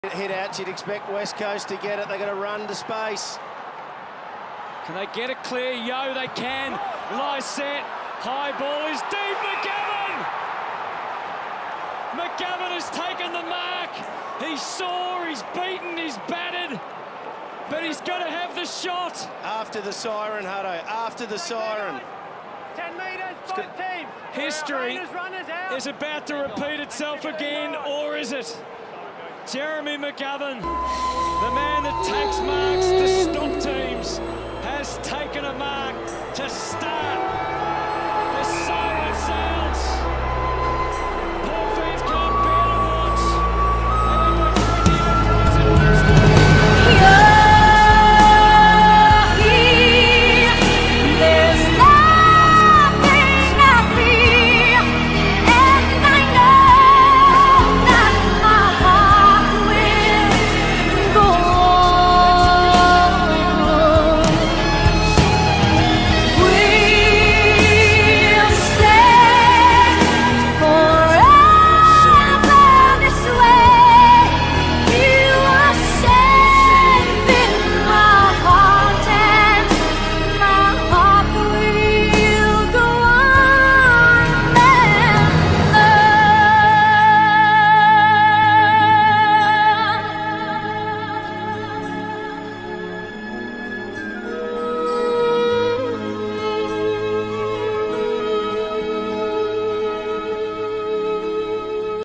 Hit out, you'd expect West Coast to get it. They're going to run to space. Can they get it clear? Yo, they can. Lysette, high ball is deep. Mcgovern has taken the mark. He's sore, he's beaten, he's battered, but he's going to have the shot. After the siren, Hutto, after the siren. 10 metres, 5 teams. History is about to repeat itself again, or is it? Jeremy Mcgovern, the man that takes marks to stop teams, has taken a mark to start